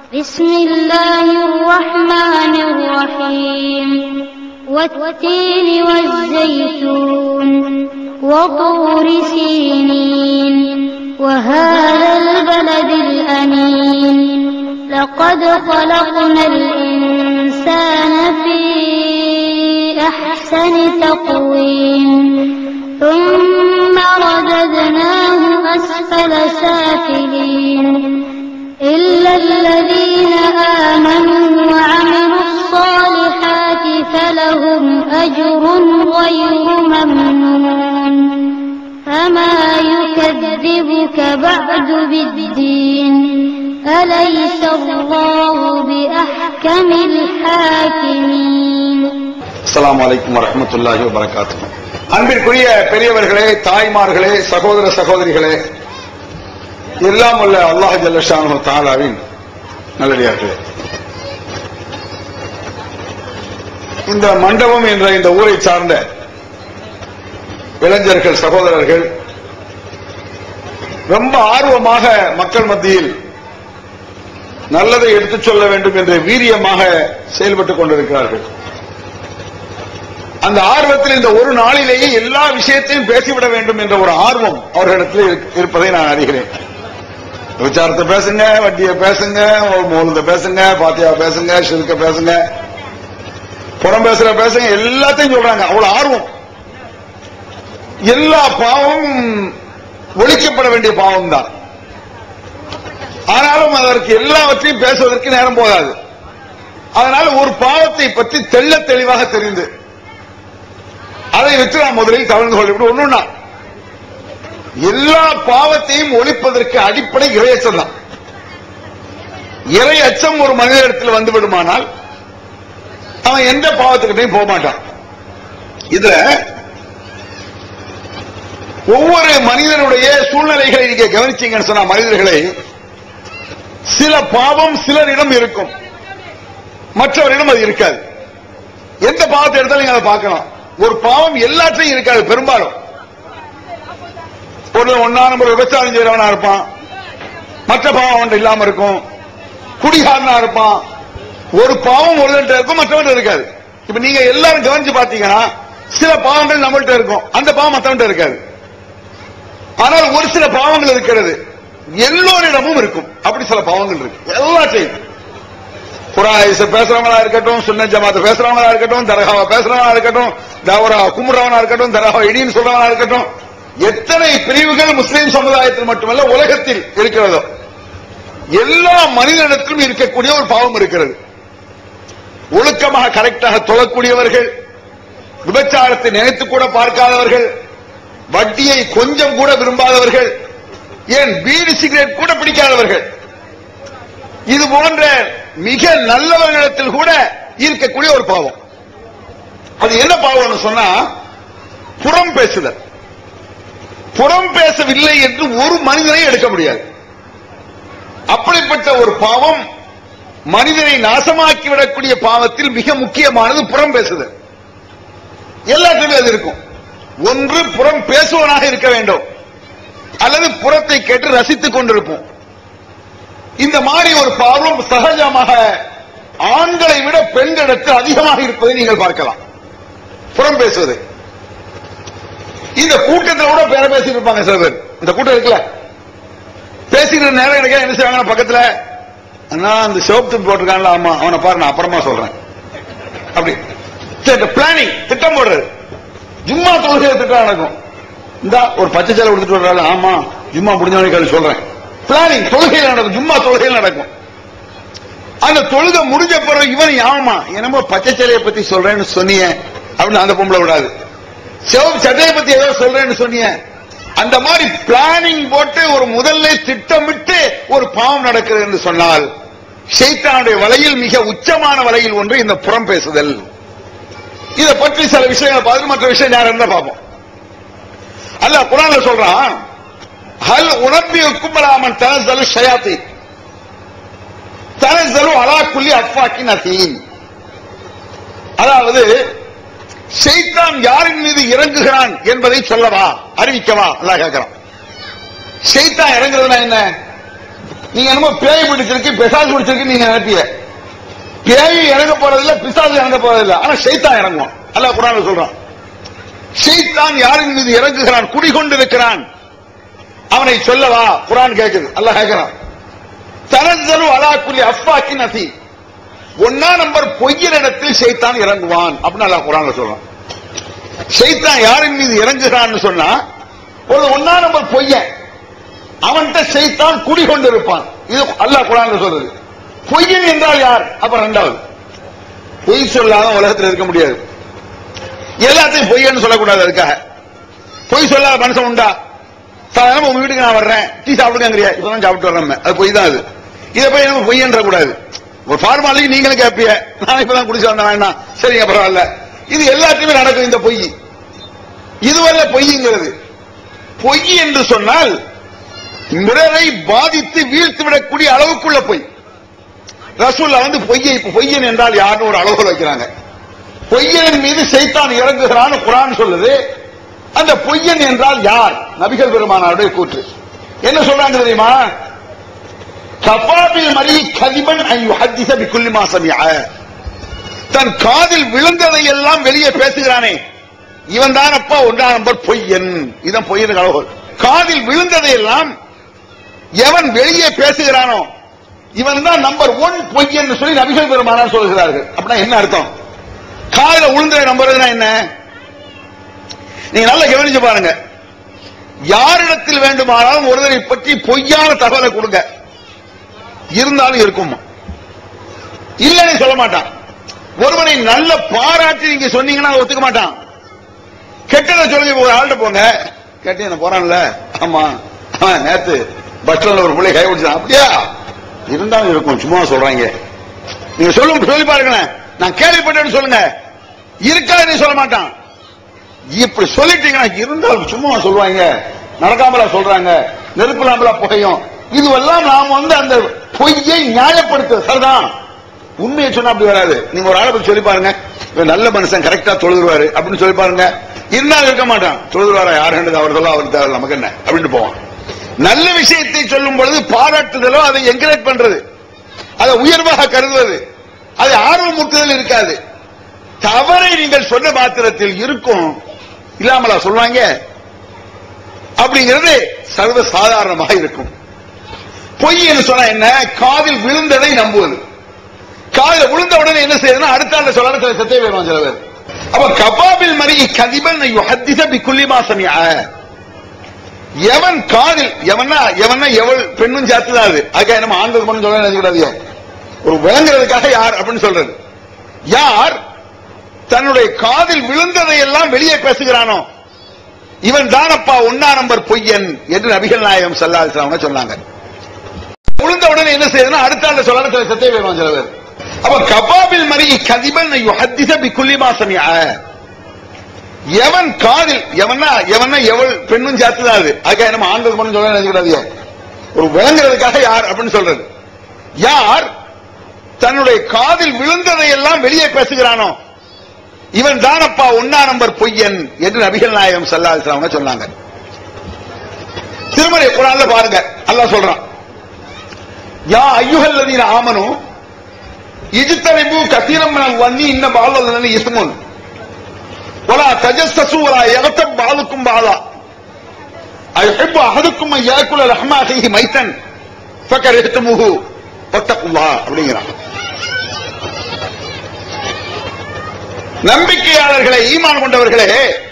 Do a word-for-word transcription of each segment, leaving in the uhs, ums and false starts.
بسم الله الرحمن الرحيم والتين والزيتون وطور سينين وهذا البلد الأمين لقد خلقنا الإنسان في أحسن تقويم ثم رددناه أسفل سافلين إلا الذين آمنوا وعملوا الصالحات فلهم أجر غير ممنون فما يكذبك بعد بالدين أليس الله بأحكم الحاكمين. السلام عليكم ورحمة الله وبركاته. அன்பிற்குரிய பெரியவர்களே, தாய்மார்களே, சகோதர சகோதரிகளே, எல்லாம் உள்ள அல்லாஹ் ஜல்ல ஷானஹு தஆலாவின் நல்லடியார்களே, இந்த மண்டபம் என்ற இந்த ஊரை சார்ந்த இளைஞர்கள், சகோதரர்கள் ரொம்ப ஆர்வமாக மக்கள் மத்தியில் நல்லதை எடுத்துச் சொல்ல வேண்டும் என்று வீரியமாக செயல்பட்டுக் கொண்டிருக்கிறார்கள். அந்த ஆர்வத்தில் இந்த ஒரு நாளிலேயே எல்லா விஷயத்தையும் பேசிவிட வேண்டும் என்ற ஒரு ஆர்வம் அவர்களிடத்தில் இருப்பதை நான் அறிகிறேன். விசாரத்தை பேசுங்க, வட்டியை பேசுங்க, மௌலூத பேசுங்க, பாத்தியா பேசுங்க, ஷிர்க பேசுங்க, புறம் பேசுற பேசுங்க, எல்லாத்தையும் சொல்றாங்க. அவ்வளவு ஆர்வம். எல்லா பாவம் ஒழிக்கப்பட வேண்டிய பாவம் தான். ஆனாலும் அதற்கு எல்லாவற்றையும் பேசுவதற்கு நேரம் போதாது. அதனால ஒரு பாவத்தை பற்றி தெள்ள தெளிவாக தெரிந்து அதை வச்சு நான் முதலில் கலந்து கொள்ள ஒண்ணுன்னா, எல்லா பாவத்தையும் ஒழிப்பதற்கு அடிப்படை இறை அச்சம் தான். இறை அச்சம் ஒரு மனிதனிடத்தில் வந்து விடுமானால் அவன் எந்த பாவத்துக்கிட்டையும் போக மாட்டான். இதுல ஒவ்வொரு மனிதனுடைய சூழ்நிலைகளை நீங்க கவனிச்சீங்கன்னு சொன்னா, மனிதர்களை சில பாவம் சிலரிடம் இருக்கும், மற்றவரிடம் அது இருக்காது. எந்த பாவத்தை எடுத்தாலும் நீங்க அதை பார்க்கலாம். ஒரு பாவம் எல்லாத்தையும் இருக்காது. பெரும்பாலும் ஒரு ஒன்னா நம்பர் விபச்சாரம் செய்யறவனா இருப்பான், மற்ற பாவம் அவன் இல்லாம இருக்கும். குடிகாரனா இருப்பான், ஒரு பாவம் ஒருவன்ட்ட இருக்கும், மற்றவன் இருக்காது. இப்ப நீங்க எல்லாரும் கவனிச்சு பாத்தீங்கன்னா சில பாவங்கள் நம்மள்ட்ட இருக்கும், அந்த பாவம் மற்றவன்ட்ட இருக்காது. ஆனால் ஒரு சில பாவங்கள் இருக்கிறது எல்லோரிடமும் இருக்கும். அப்படி சில பாவங்கள் இருக்கு எல்லாத்தையும். குரான் பேசுறவங்களா இருக்கட்டும், சுன்னத் ஜமாத் பேசுறவங்களா இருக்கட்டும், தர்காவா பேசுறவங்களா இருக்கட்டும், தவரா குமுறவனா இருக்கட்டும், தர்காவா இடின்னு சொல்றவனா இருக்கட்டும், எத்தனை பிரிவுகள் முஸ்லிம் சமுதாயத்தில் மட்டுமல்ல உலகத்தில் இருக்கிறதோ எல்லா மனிதனிடத்திலும் இருக்கக்கூடிய ஒரு பாவம் இருக்கிறது. ஒழுக்கமாக கரெக்டாக தொழக்கூடியவர்கள், விபச்சாரத்தை நினைத்து கூட பார்க்காதவர்கள், வட்டியை கொஞ்சம் கூட விரும்பாதவர்கள், ஏன் பீடி சிகரெட் கூட பிடிக்காதவர்கள், இது போன்ற மிக நல்லவர்களிடத்தில் கூட இருக்கக்கூடிய ஒரு பாவம். அது என்ன பாவம்னு சொன்னா, புறம் பேசுதல். புறம் பேசவில்லை என்று ஒரு மனிதனை எடுக்க முடியாது. அப்படிப்பட்ட ஒரு பாவம் மனிதனை நாசமாக்கிவிடக்கூடிய பாவத்தில் மிக முக்கியமானது புறம் பேசுதல். எல்லாத்துமே அது இருக்கும். ஒன்று புறம் பேசுவனாக இருக்க வேண்டும், அல்லது புறத்தை கேட்டு ரசித்துக் கொண்டிருப்போம். இந்த மாதிரி ஒரு பாவம் சகஜமாக ஆண்களை விட பெண்களிடத்தில் அதிகமாக இருப்பதை நீங்கள் பார்க்கலாம். புறம் பேசுவது. இந்த கூட்டத்தில் கூட பேர பேசிட்டு இருப்பாங்க சில பேர். இந்த கூட்டம் இருக்குல்ல, பேசிக்கிற நேரம் எனக்கு என்ன செய்வாங்க பக்கத்துல, அண்ணா அந்த சிவப்பு போட்டிருக்கான்ல, ஆமா அவனை பாரு நான் அப்புறமா சொல்றேன். அப்படி பிளானிங், திட்டம் போடுறது. ஜும்மா தொழுகை திட்டம் நடக்கும். இந்த ஒரு பச்சை சேலை கொடுத்துட்டு வர்றாரு, ஆமா ஜும்மா முடிஞ்சவனே சொல்றேன். பிளானிங் தொழுகையில் நடக்கும், ஜும்மா தொழுகையில் நடக்கும். அந்த தொழுகை முடிஞ்ச பிறகு இவன் ஆமா என்னமோ பச்சை சேலையை பத்தி சொல்றேன்னு சொன்னீங்க அப்படின்னு அந்த பொம்பளை விடாது. சிவப்பு சட்டையை பத்தி ஏதோ சொல்றேன்னு சொன்னீங்க. அந்த மாதிரி பிளானிங் போட்டு ஒரு முதல்ல திட்டமிட்டு ஒரு பாவம் நடக்கிறது என்று சொன்னால், ஷைத்தானுடைய வலையில் மிக உச்சமான வலையில் ஒன்று இந்த புறம் பேசுதல். இதை பற்றி சில விஷயங்கள் பார்த்து மற்ற விஷயம் யாரும் இருந்தா பார்ப்போம். அல்லாஹ் குர்ஆன்ல சொல்றான், ஹல் உனப்பியுக்கும் அலாமன் தனஸ்ஸலு ஷயாத்தீன் தனஸ்ஸலு அலா குல்லி அஃபாக்கின் அதீம். அதாவது ஷைத்தான் யாரின் மீது இறங்குகிறான் என்பதை சொல்லவா, அறிவிக்கவா அல்லாஹ் கேட்கிறான். ஷைத்தான் இறங்குறதுனா என்ன? நீங்க என்னமோ பேய் பிடிச்சிருக்கு பிசாசு பிடிச்சிருக்கு நீங்க நினைப்பீங்க. பேய் இறங்க போறதில்ல, பிசாசு இறங்க போறதில்ல, ஆனா ஷைத்தான் இறங்குவான். அல்லாஹ் குர்ஆன்ல சொல்றான், ஷைத்தான் யாரின் மீது இறங்குகிறான், குடிகொண்டிருக்கிறான், அவனை சொல்லவா? குர்ஆன் கேக்குது, அல்லாஹ் கேக்குறான், தனஸ்ஸலு அலா குல்லி அஃபாக்கின் அஸீம், ஒன்னா நம்பர் பொய்யர் இடத்தில் ஷைத்தான் இறங்குவான் அப்படின்னு அல்லாஹ் குர்ஆன்ல சொல்றான். ஷைத்தான் யாரின் மீது இறங்குகிறான்னு சொன்னா ஒரு ஒன்னா நம்பர் பொய்யன், அவன்கிட்ட ஷைத்தான் குடிகொண்டிருப்பான். இது அல்லாஹ் குர்ஆன்ல சொல்றது. பொய்யன் என்றால் யார்? அப்ப ரெண்டாவது, பொய் சொல்லாத உலகத்தில் இருக்க முடியாது. எல்லாத்தையும் பொய்யன்னு சொல்லக்கூடாது. அதுக்காக பொய் சொல்லாத மனுஷன் உண்டா? சாதாரண உங்க வீட்டுக்கு நான் வர்றேன், டீ சாப்பிடுங்கிறியா, இப்பதான் சாப்பிட்டு வர்றேன், அது பொய் தான். அது இதை போய் நம்ம பொய்யன்ற கூடாது. ஒரு ஃபார்மாலிட்டி நீங்களும் கேட்பிய, நான் இப்பதான் குடிச்சு வந்தேன், வேண்டாம், சரிங்க பரவாயில்ல. இது எல்லாத்தையுமே நடக்கும் இந்த பொய். இதுவரை பொய்ங்கிறது. பொய் என்று சொன்னால் பிறரை பாதித்து வீழ்த்து விடக்கூடிய அளவுக்குள்ள பொய். ரசூல்லா வந்து பொய்யை பொய்யன் என்றால் யாருன்னு ஒரு அளவுகள் வைக்கிறாங்க. பொய்யனின் மீது ஷைத்தான் இறங்குகிறான்னு குர்ஆன் சொல்லுது. அந்த பொய்யன் என்றால் யார்? நபிகள் பெருமானாருடைய கூற்று. என்ன சொல்றாங்க தெரியுமா? கஃபாபில் மரி கதிபன் அன் யுஹத்திஸ பிகுல்லி மா சமிஅ, தன் காதில் விழுந்ததை எல்லாம் வெளியே பேசுகிறானே, இவன் தான் அப்பா ஒன்றாம் நம்பர் பொய்யன். இதான் பொய்யன் அளவுகள். காதில் விழுந்ததை எல்லாம் எவன் வெளியே பேசுகிறானோ இவன் தான் நம்பர் ஒன் பொய்யன் சொல்லி நபிகள் பெருமானார் சொல்கிறார்கள். அப்படின்னா என்ன அர்த்தம்? காதில் விழுந்ததை நம்புறதுனா என்ன? நீங்க நல்லா கவனிச்சு பாருங்க. யாரிடத்தில் வேண்டுமானாலும் ஒருவரை பற்றி பொய்யான தகவலை கொடுங்க, இருந்தாலும் இருக்கும், இல்லன்னு சொல்ல மாட்டான். ஒருவனை நல்ல பாராட்டி நீங்க சொன்னீங்கன்னா ஒத்துக்க மாட்டான். கெட்டதை சொல்லுங்க, ஒரு ஆள்கிட்ட போங்க, கேட்டீங்க போறான்ல, ஆமா நேத்து பஸ் ஸ்டாண்ட்ல ஒரு பிள்ளை கை பிடிச்சான், அப்படியா? இருந்தாலும் இருக்கும், சும்மா சொல்றாங்க. நீங்க சொல்லுங்க, சொல்லி பாருங்க, நான் கேள்விப்பட்டேன்னு சொல்லுங்க, இருக்காதுன்னு சொல்ல மாட்டான். இப்படி சொல்லிட்டீங்கன்னா இருந்தாலும் சும்மா சொல்லுவாங்க, நடக்காமலா சொல்றாங்க, நெருப்பிலாமலா புகையும். இதுவெல்லாம் நாம வந்து அந்த பொய்யை நியாயப்படுத்த சரிதான். உண்மையை சொன்னா அப்படி வராது. நீங்க ஒரு ஆளை பத்தி சொல்லி பாருங்க, நல்ல மனுஷன் கரெக்டா தொழுதுருவாரு அப்படின்னு சொல்லி பாருங்க, இருந்தாலும் இருக்க மாட்டான். தொழுதுருவாரா யாரு கண்டது, அவர் சொல்ல அவர் தேவை, நமக்கு என்ன அப்படின்னு போவான். நல்ல விஷயத்தை சொல்லும் பொழுது பாராட்டுதலோ, அதை என்கரேஜ் பண்றது, அதை உயர்வாக கருதுவது, அதை ஆர்வமூட்டுதல் இருக்காது. தவறை நீங்கள் சொன்ன மாத்திரத்தில் இருக்கும், இல்லாமலா சொல்லுவாங்க அப்படிங்கிறது சர்வ சாதாரணமாக இருக்கும். பொய் என்று சொன்னா என்ன? காதில் விழுந்ததை நம்புவது. காதில் விழுந்த உடனே என்ன செய்யணும்? அடுத்த ஆள் சொல்ல சில சத்திய வேணும் சில பேர். அப்ப கபாபில் மரி கதிபன் யுஹத்திஸ பிகுல்லி மா சமிஅ, எவன் காதில் எவனா எவனா எவள் பெண்ணும் சேர்த்துதான். அது அதுக்காக நம்ம ஆண்கள் மட்டும் சொல்ல நினைக்கூடாது, ஒரு விளங்குறதுக்காக யார் அப்படின்னு சொல்றது. யார் தன்னுடைய காதில் விழுந்ததை எல்லாம் வெளியே பேசுகிறானோ இவன் தானப்பா ஒன்னா நம்பர் பொய்யன் என்று நபிகள் நாயகம் ஸல்லல்லாஹு அலைஹி வஸல்லம் சொன்னாங்க. விழுந்த உடனே என்ன செய்யணும்? அடுத்த ஆள் சொல்ல சில சத்திய வேணும் சில பேர். அப்ப கபாபில் மரி கதிபன் யுஹத்திஸ பிகுல்லி மா சமிஅ, எவன் காதில் எவனா எவனா எவள் பெண்ணும் சேர்த்துதான். அது அதுக்காக நம்ம ஆண்கள் மட்டும் சொல்ல நினைக்கூடாது, ஒரு விளங்குறதுக்காக யார் அப்படின்னு சொல்றது. யார் தன்னுடைய காதில் விழுந்ததை எல்லாம் வெளியே பேசுகிறானோ இவன் தானப்பா ஒன்னா நம்பர் பொய்யன் என்று நபிகள் நாயகம் ஸல்லல்லாஹு அலைஹி வஸல்லம் சொன்னாங்க. திருமறை குர்ஆன்ல பாருங்க, அல்லாஹ் சொல்றான், யா அய்யுஹல்லதீன ஆமனு இஜ்தனிபு கஸீரம் மினல் வன்னி இன்ன பஅதல் ஸன்னி இஸ்முன் வலா தஜஸ்ஸசு வலா யக்தப் பஅதுக்கும் பஅதா அய்ஹிப்பு அஹதுக்கும் அன் யாக்குல லஹ்ம அஹீஹி மைத்தன் ஃபகரிஹ்துமுஹு வத்தகுல்லாஹ் அப்படிங்கறான். நம்பிக்கையாளர்களை, ஈமான் கொண்டவர்களே,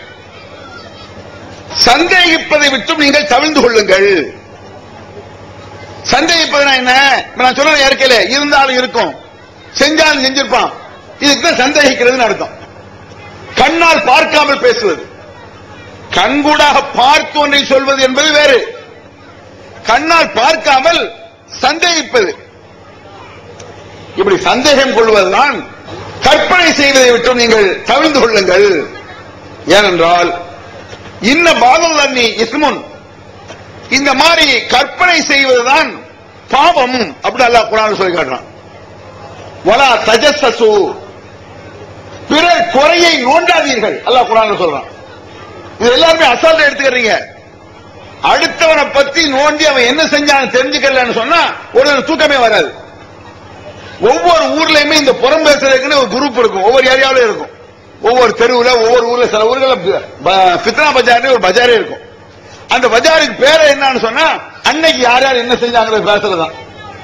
சந்தேகிப்பதை விட்டு நீங்கள் தவிர்ந்து கொள்ளுங்கள். சந்தேகிப்பதுனா என்ன? நான் சொல்ற ஏற்கல இருந்தாலும் இருக்கும், செஞ்சாலும் செஞ்சிருப்பான், இதுக்கு தான் சந்தேகிக்கிறதுன்னு அர்த்தம். கண்ணால் பார்க்காமல் பேசுவது, கண்கூடாக பார்த்து ஒன்றை சொல்வது என்பது வேறு. கண்ணால் பார்க்காமல் சந்தேகிப்பது, இப்படி சந்தேகம் கொள்வதுதான். கற்பனை செய்வதை விட்டு நீங்கள் தவிர்ந்து கொள்ளுங்கள். ஏனென்றால் இன்ன பஅதல் ஸன்னி இஸ்முன், இந்த மாதிரி கற்பனை செய்வதுதான் பாவம் அப்படி அல்லாஹ் குர்ஆன்ல சொல்லி காட்டுறான். வலா தஜஸ்ஸசு, பிறர் குறையை நோண்டாதீர்கள் அல்லாஹ் குர்ஆன்ல சொல்றான். இது எல்லாரும் அசால்ட்டா எடுத்துக்கிறீங்க. அடுத்தவனை பத்தி நோண்டி அவன் என்ன செஞ்சான்னு தெரிஞ்சுக்கலன்னு சொன்னா ஒரு தூக்கமே வராது. ஒவ்வொரு ஊர்லயுமே இந்த புறம் பேசுறதுக்குன்னு ஒரு குரூப் இருக்கும், ஒவ்வொரு ஏரியாவிலும் இருக்கும். ஒவ்வொரு தெருவுல ஒவ்வொரு ஊர்ல சில ஊர்ல ஃபித்னா பஜார்னு ஒரு பஜாரே இருக்கும். அந்த பஜாருக்கு பேரை என்னன்னு சொன்னா அன்னைக்கு யார் யார் என்ன செஞ்சாங்க பேசுறதுதான்.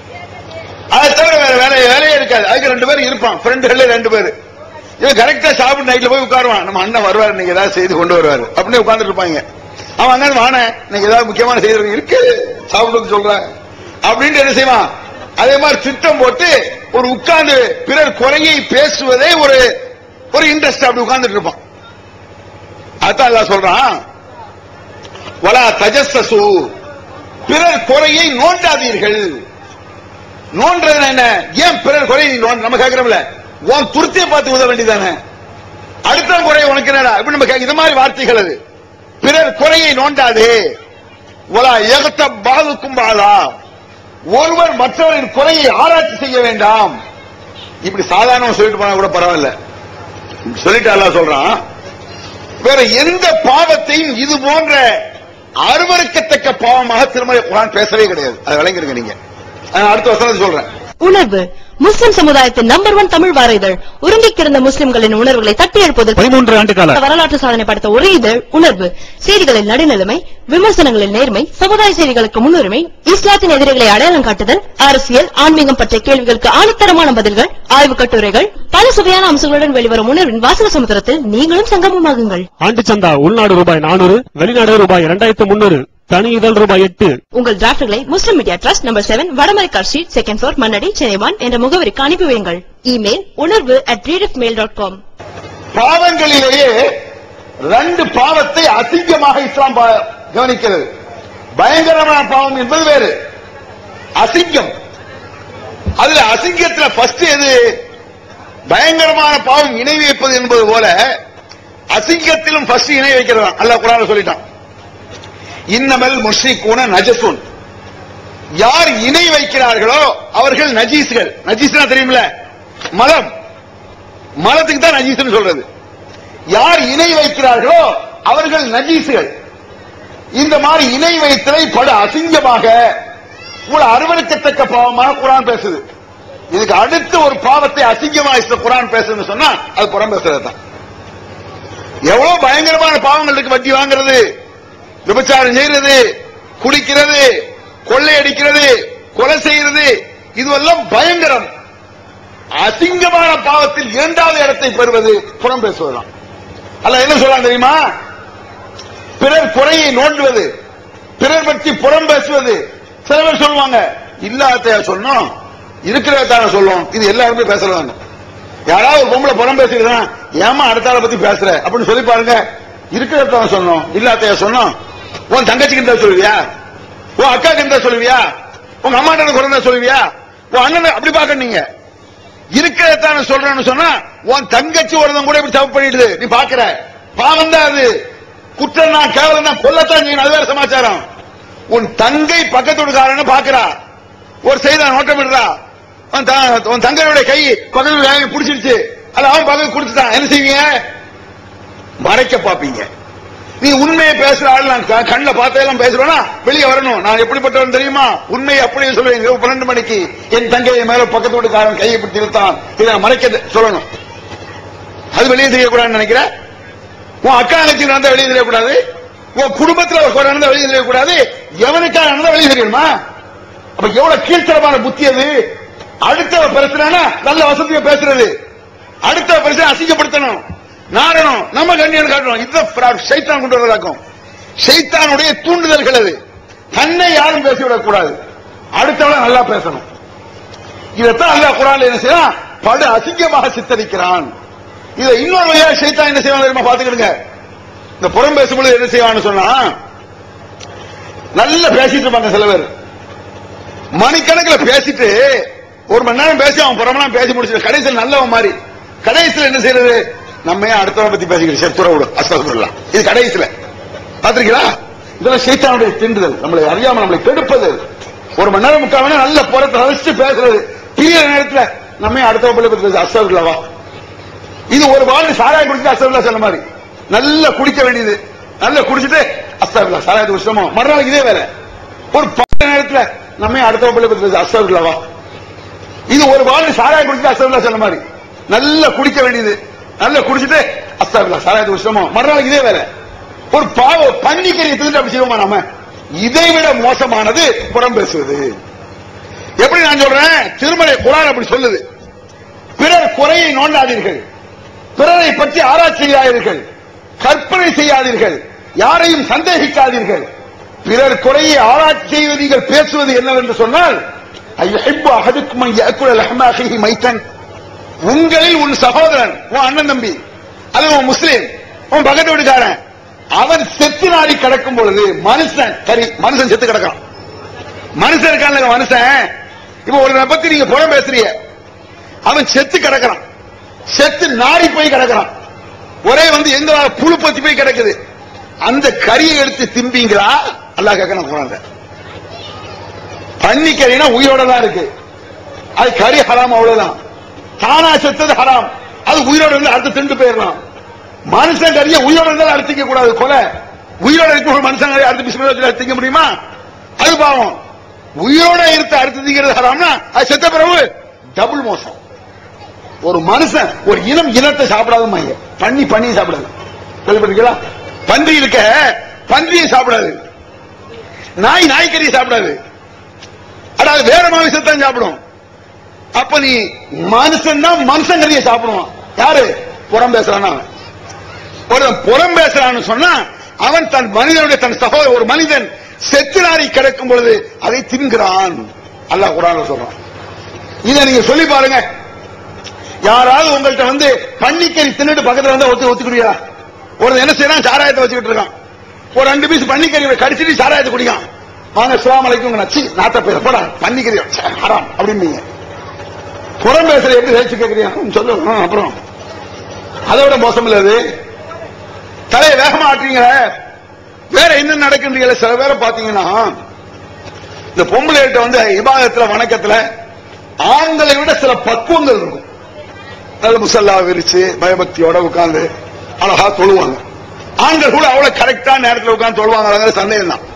அதை தவிர வேற வேலையே வேலையே இருக்காது. அதுக்கு ரெண்டு பேரும் இருப்பான், ஃப்ரெண்டுகளே ரெண்டு பேரு. இவன் கரெக்டா சாப்பிட்டு நைட்ல போய் உட்காருவான். நம்ம அண்ணன் வருவாரு, இன்னைக்கு ஏதாவது செய்து கொண்டு வருவாரு அப்படின்னு உட்கார்ந்துட்டு இருப்பாங்க. அவன் அங்க வான இன்னைக்கு ஏதாவது முக்கியமான செய்தி இருக்கு சாப்பிட்டு சொல்றேன் அப்படின்னு என்ன செய்வான். அதே மாதிரி திட்டம் போட்டு ஒரு உட்கார்ந்து பிறர் குறையை பேசுவதே ஒரு ஒரு இன்ட்ரெஸ்ட் அப்படி உட்கார்ந்துட்டு இருப்பான். அதான் அல்லாஹ் சொல்றான், வலா தஜஸ்ஸசு, பிறர் குறையை நோண்டாதீர்கள். நோன்றது என்ன? ஏன் பிறர் குறையை நோண்ட? நம்ம கேட்கிறோம்ல, உன் துருத்தியை பார்த்து உதவ வேண்டியதானே, அடுத்த குறை உனக்கு என்னடா இப்ப நம்ம இது மாதிரி வார்த்தைகள். அது பிறர் குறையை நோண்டாதே. வலா யக்தப் பாதுக்கும் பாலா, ஒருவர் மற்றவரின் குறையை ஆராய்ச்சி செய்ய வேண்டாம். இப்படி சாதாரண சொல்லிட்டு போனா கூட பரவாயில்ல, சொல்லிட்டு அல்லாஹ் சொல்றான், வேற எந்த பாவத்தையும் இது போன்ற அருவருக்கத்தக்க பாவமாக திருமலை குர்ஆன் பேசவே கிடையாது. அதை விளங்கிருங்க நீங்க. அடுத்த வசனத்தை சொல்றேன். உணர்வு முஸ்லிம் சமுதாயத்தின் நம்பர் ஒன் தமிழ் வார இதழ். உருங்கிக் கிடந்த முஸ்லிம்களின் உணர்வுகளை தட்டி எழுப்புவதில் பதிமூன்று ஆண்டு கால வரலாற்று சாதனை படைத்த ஒரே இதழ் உணர்வு. செய்திகளில் நடுநிலைமை, விமர்சனங்களில் நேர்மை, சமுதாய செய்திகளுக்கு முன்னுரிமை, இஸ்லாத்தின் எதிரிகளை அடையாளம் காட்டுதல், அரசியல், ஆன்மீகம் பற்றிய கேள்விகளுக்கு ஆணித்தரமான பதில்கள், ஆய்வு கட்டுரைகள், பல சுவையான அம்சங்களுடன் வெளிவரும் உணர்வின் வாசக சமுத்திரத்தில் நீங்களும் சங்கமமாகுங்கள். ஆண்டு சந்தா உள்நாடு ரூபாய் நானூறு, வெளிநாடு ரூபாய் இரண்டாயிரத்து முன்னூறு, தனி இதழ் ரூபாய் எட்டு. உங்கள் டிராப்ட்களை Muslim media trust number seven Vadamaraikar street second floor Mannadi Chennai என்ற முகவரிக்கு அனுப்பி வையுங்கள். Email Unarvu at reed mail dot com. பாவங்களிலேயே ரெண்டு பாவத்தை அசிங்கமாக இஸ்லாம் கவனிக்கிறது. பயங்கரமான பாவம் என்பது வேறு, அசிங்கம். அதுல அசிங்கத்தில் ஃபர்ஸ்ட் எது? பயங்கரமான பாவம் இணை வைப்பது என்பது போல அசிங்கத்திலும் ஃபர்ஸ்ட் இணை வைக்கிறதா அல்லாஹ் குர்ஆன்ல சொல்லிட்டான். இன்னமல் முஷ்ரிகூன நஜஸுன், யார் இணை வைக்கிறார்களோ அவர்கள் நஜீஸ்கள். நஜீஸ்னா தெரியுமில்ல, மலம். மலத்துக்கு தான் நஜீஸ்னு சொல்றது. யார் இணை வைக்கிறார்களோ அவர்கள் நஜீஸ்கள். இந்த மாதிரி இணை வைத்தலை படு அசிங்கமாக ஒரு அருவருக்கத்தக்க பாவமாக குர்ஆன் பேசுது. இதுக்கு அடுத்து ஒரு பாவத்தை அசிங்கமாக குர்ஆன் பேசுதுன்னு சொன்னா அது புறம் பேசுறது தான். எவ்வளவு பயங்கரமான பாவங்கள் இருக்கு. வட்டி வாங்குறது, விபச்சாரம் செய்யறது, குடிக்கிறது, கொள்ளையடிக்கிறது, கொலை செய்யறது, இதுவெல்லாம் பயங்கரம். அசிங்கமான பாவத்தில் இரண்டாவது இடத்தை பெறுவது புறம் பேசுவதுதான். அல்ல என்ன சொல்லலாம் தெரியுமா? பிறர் குறையை நோண்டுவது, பிறர் பற்றி புறம் பேசுவது. சில பேர் சொல்லுவாங்க, இல்லாத சொன்னோம் இருக்கிறதான சொல்லும், இது எல்லாருமே பேசுறாங்க. யாராவது ஒரு பொம்பளை புறம் பேசுகிறதா, ஏமா அடுத்த ஆளை பத்தி பேசுற அப்படின்னு சொல்லி பாருங்க. இருக்கிறத சொன்னோம், இல்லாத சொன்னோம். உன் தங்கச்சிக்கு இருந்தா சொல்லுவியா? உன் அக்காக்கு இருந்தா சொல்லுவியா? உங்க அம்மாட்ட குறைந்தா சொல்லுவியா? உன் அண்ணன் அப்படி பாக்க நீங்க இருக்கிறதான சொல்றேன்னு சொன்னா உன் தங்கச்சி ஒருத்தன் கூட இப்படி தப்பு பண்ணிடுது, நீ பாக்குற பாவம் தான் அது. குற்றம் தான், கேவலம் தான், கொல்லத்தான் நீ. அது வேற சமாச்சாரம். உன் தங்கை பக்கத்து வீட்டுக்காரன்னு பாக்குறா, ஒரு செய்தா நோட்டம் விடுறா, உன் தங்கையோட கை பக்கத்து பிடிச்சிருச்சு, அது அவன் பக்கத்து குடிச்சுட்டான், என்ன செய்வீங்க? மறைக்க பாப்பீங்க. நீ உண்மையை பேசுற ஆள், நான் கண்ணில் பார்த்ததெல்லாம் பேசுறேன்னா வெளியே வரணும். நான் எப்படிப்பட்டவன் தெரியுமா? உண்மையை அப்படியே சொல்லுவேன். பன்னெண்டு மணிக்கு என் தங்கையை மேல பக்கத்து வீட்டுக்காரன் கையை பிடித்து இழுத்தான், இதை மறைக்க சொல்லணும். அது வெளியே தெரியக்கூடாதுன்னு நினைக்கிறேன். உன் அக்கா தங்கச்சி நடந்தா வெளியே தெரியக்கூடாது, உன் குடும்பத்தில் ஒரு குறை நடந்தா வெளியே தெரியக்கூடாது, எவனுக்காக நடந்தா வெளியே தெரியணுமா? அப்ப எவ்வளவு கீழ்த்தரமான புத்தி அது. அடுத்த பிரச்சனை நல்ல வசதியை பேசுறது, அடுத்த பிரச்சனை அசிங்கப்படுத்தணும், நாரணும், நம்ம கண்ணியம் காட்டணும். இதுதான் சைத்தான் கொண்டு வரதாக்கும். சைத்தானுடைய தூண்டுதல்கள் அது. தன்னை யாரும் பேசிவிடக் கூடாது, அடுத்தவளை நல்லா பேசணும். இதைத்தான் அல்லாஹ் குர்ஆன்ல என்ன செய்யறான்? படு அசிங்கமாக சித்தரிக்கிறான். இதை இன்னொரு வகையா சைத்தான் என்ன செய்வான் தெரியுமா? பாத்துக்கிடுங்க. இந்த புறம் பேசும்போது என்ன செய்வான்னு சொன்னா, நல்லா பேசிட்டு இருப்பாங்க சில பேர். மணிக்கணக்கில் பேசிட்டு ஒரு மணி நேரம் பேசி அவன் புறமெல்லாம் பேசி முடிச்சு கடைசியில் நல்லவன் மாதிரி, கடைசியில் என்ன செய்யறது? நம்ம அடுத்தவனை பத்தி பேசிக்கிறோம், செத்துற விடும், அஸ்தக்ஃபிருல்லாஹ். இது கடைசியில பாத்திருக்கீங்களா? இதெல்லாம் சைத்தானுடைய தீண்டுதல், நம்மளை அறியாம நம்மளை கெடுப்பது. ஒரு மணி நேரம் முக்கால் மணி நேரம் நல்ல புறத்தை ரசிச்சு பேசுறது, பிரிய நேரத்தில் நம்ம அடுத்தவன் பிள்ளை பத்தி பேச அஸ்தக்ஃபிருல்லாஹ். இது ஒரு வாழ் சாராயம் குடிச்சு அஸ்தக்ஃபிருல்லாஹ் சொன்ன மாதிரி நல்லா குடிக்க வேண்டியது. நல்லா குடிச்சிட்டு அஸ்தகுல்லா சாராயத்து விஷயமோ மறுநாளைக்கு இதே வேலை. ஒரு பத்து நேரத்துல நம்ம அடுத்த பிள்ளை பத்தி அஸ்தகுல்லாவா, இது ஒரு வாழ் சாராயம் குடிச்சிட்டு அஸ்தகுல்லா சொன்ன மாதிரி நல்லா குடிக்க வேண்டியது. நல்லா குடிச்சிட்டு அஸ்தகுல்லா சாராயத்து விஷயமோ மறுநாளைக்கு இதே வேலை. ஒரு பாவ பன்னிக்கறி எடுத்துட்டு அப்படி செய்வோமா நாம? இதை விட மோசமானது புறம் பேசுவது. எப்படி நான் சொல்றேன், திருமலை குர்ஆன் அப்படி சொல்லுது, பிறர் குறையை நோண்டாதீர்கள், பிறரை பற்றி ஆராய்ச்சி செய்யாதீர்கள், கற்பனை செய்யாதீர்கள், யாரையும் சந்தேகிக்காதீர்கள். பிறர் குறையை ஆராய்ச்சி செய்வது நீங்கள் பேசுவது என்னவென்று சொன்னால், ஐயஹிப்பு அஹதுக்கும் அன் யஅகுல லஹ்ம அஹீஹி மைத்தன், உங்களில் உன் சகோதரன், உன் அண்ணன் தம்பி, அது உன் முஸ்லீம், உன் பக்கத்து வீட்டுக்காரன், அவன் செத்து நாடி கிடக்கும் பொழுது, மனுஷன் கறி மனுஷன் செத்து கிடக்கான், மனுஷன் இருக்கான் மனுஷன். இப்ப ஒரு பத்தி நீங்க புறம் பேசுறீங்க, அவன் செத்து கிடக்கிறான், செத்து நாடி போய் கிடக்கிறான், ஒரே வந்து எங்க புழு பத்தி போய் கிடக்குது, அந்த கறியை எடுத்து திம்பீங்களா? அல்லாஹ் கேட்கணும் குர்ஆன்ல. பன்னி கறினா உயிரோட தான் இருக்கு, அது கறி ஹராம், அவ்வளவுதான். தானா செத்தது ஹராம், அது உயிரோட இருந்து அடுத்து திண்டு போயிடலாம். மனுஷன் கறியை உயிரோட இருந்தாலும் அறுத்திக்க கூடாது, கொலை. உயிரோட இருக்க மனுஷன் கறி அடுத்து பிஸ்மில்லாஹ் அறுத்திக்க முடியுமா? அது பாவம். உயிரோட இருக்க அடுத்து திங்கிறது ஹராம்னா அது செத்த பிறகு டபுள் மோசம். ஒரு மனுஷன் ஒரு இனம் இனத்தை சாப்பிடாதுமா, பன்னி பண்ணியை சாப்பிடாது. கேள்விப்பட்டீங்களா? பன்றி இருக்க பன்றியை சாப்பிடாது, நாய் நாய்க்கறியை சாப்பிடாது, அதாவது வேற மாமிசத்தான் சாப்பிடும். அப்ப நீ மனுஷன் தான் மனுஷன் கறியை சாப்பிடுவான். யாரு புறம் பேசுறானா? ஒரு புறம் பேசுறான்னு சொன்னா அவன் தன் மனிதனுடைய தன் சகோதரர் ஒரு மனிதன் செத்து நாரி கிடக்கும் பொழுது அதை தின்கிறான். அல்லாஹ் குர்ஆன்ல சொல்றான். இதை நீங்க சொல்லி பாருங்க. யாராவது உங்கள்கிட்ட வந்து பன்னிக்கறி தின்னுட்டு பக்கத்துல வந்து ஒத்து ஒத்துக்குடியா? ஒரு என்ன செய்யறான், சாராயத்தை வச்சுக்கிட்டு இருக்கான், ஒரு ரெண்டு பீஸ் பன்னிக்கறி கடிச்சிட்டு சாராயத்தை குடிக்கான். வாங்க அஸ்ஸலாமு அலைக்கும் நச்சி நாத்த பேர போடா பன்னிக்கறி ஹராம் அப்படின்னீங்க. புறம் பேசுற எப்படி ரேச்சு கேட்கறியா சொல்லு. அப்புறம் அதோட மோசம் இல்ல, அது தலையை வேகமா ஆட்டுறீங்க. வேற என்ன நடக்குன்றீங்களா? சில பேரை பாத்தீங்கன்னா இந்த பொம்பளைகிட்ட வந்து இபாதத்துல வணக்கத்துல ஆண்களை விட சில பக்குவங்கள் இருக்கும். நல்ல முசல்லா விரிச்சு பயபக்தியோட உட்கார்ந்து அழகா தொழுவாங்க. ஆண்கள் கூட அவ்வளவு கரெக்டா நேரத்தில் உட்கார்ந்து தொழுவாங்க, சந்தேகம் தான்.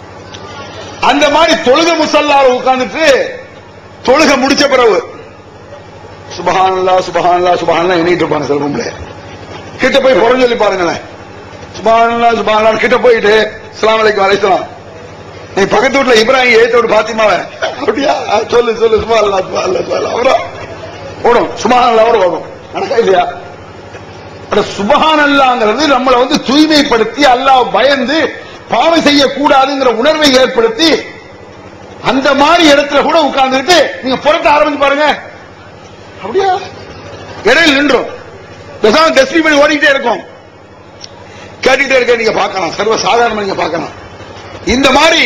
அந்த மாதிரி தொழுக முசல்லாவை உட்கார்ந்துட்டு தொழுக முடிச்ச பிறகு சுபஹானல்லாஹ் சுபஹானல்லாஹ் சுபஹானல்லாஹ் எண்ணிட்டு இருப்பாங்க. சில பொம்பளை கிட்ட போய் புறம் சொல்லி பாருங்களேன். சுபஹானல்லாஹ் சுபஹானல்லாஹ் கிட்ட போயிட்டு அஸ்ஸலாமு அலைக்கும் வலைக்கும், நீ பக்கத்து வீட்டுல இப்ராஹிம் ஏத்த விட்டு பாத்திமாவ அப்படியா சொல்லு சொல்லு சுபஹானல்லாஹ் சுபஹானல்லாஹ் சுபஹானல்லாஹ் அவரும் ஓடும், சுபஹானல்லாஹ் ஓடும். நடக்கா இல்லையா? சுபஹானல்லாஹ்ங்கிறது நம்மளை வந்து தூய்மைப்படுத்தி அல்லாஹ் பயந்து பாவம் செய்யக்கூடாதுங்கிற உணர்வை ஏற்படுத்தி அந்த மாதிரி இடத்துல கூட உட்கார்ந்துட்டு நீங்க புறத்த ஆரம்பிச்சு பாருங்க, அப்படியா இடையில் நின்றும் டஸ்ட்பின் பண்ணி ஓடிக்கிட்டே இருக்கும், கேட்டுக்கிட்டே இருக்க நீங்க பார்க்கலாம். சர்வ சாதாரணமா நீங்க பார்க்கலாம். இந்த மாதிரி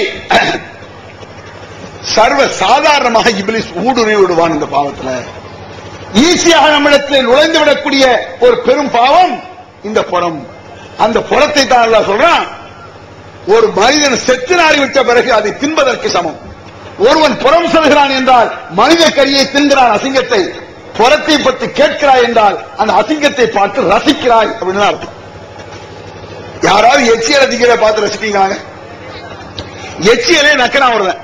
சர்வ சாதாரணமாக இப்லீஸ் ஊடுருவி விடுவான் இந்த பாவத்துல. ஈஸியாக நம்மிடத்தில் நுழைந்து விடக்கூடிய ஒரு பெரும் பாவம் இந்த புறம். அந்த புறத்தை தான் அல்லாஹ் சொல்றான், ஒரு மனிதன் செத்து நாறி விட்ட பிறகு அதை தின்பதற்கு சமம். ஒருவன் புறம் செல்கிறான் என்றால் மனித கரியை தின்கிறான், அசிங்கத்தை. புறத்தை பற்றி கேட்கிறாய் என்றால் அந்த அசிங்கத்தை பார்த்து ரசிக்கிறாய் அப்படின்னு அர்த்தம். யாராவது எச்சியலை திங்கிற பார்த்து ரசிப்பீங்க? எச்சியலே நக்கிறான் வருவேன்,